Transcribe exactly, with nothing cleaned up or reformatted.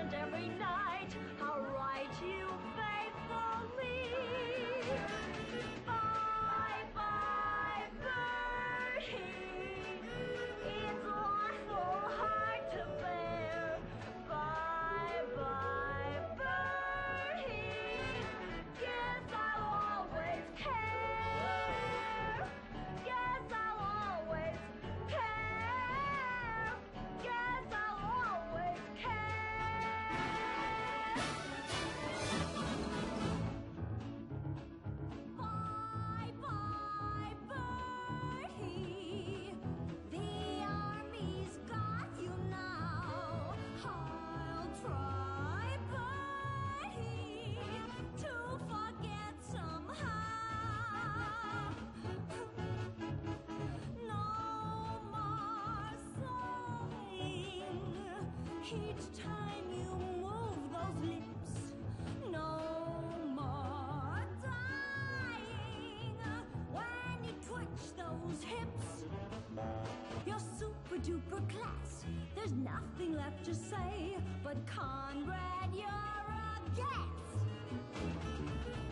and every night I'll write you faithfully. Bye bye birdie, it's awful hard to bear. Bye bye birdie, guess I'll always care. Guess I'll always care. Guess I'll always care. Bye bye birdie, the army's got you now. I'll try birdie to forget somehow. No more sighing each time you move those lips. No more dying when you twitch those hips. You're super duper class, there's nothing left to say, but Conrad, you're a gas.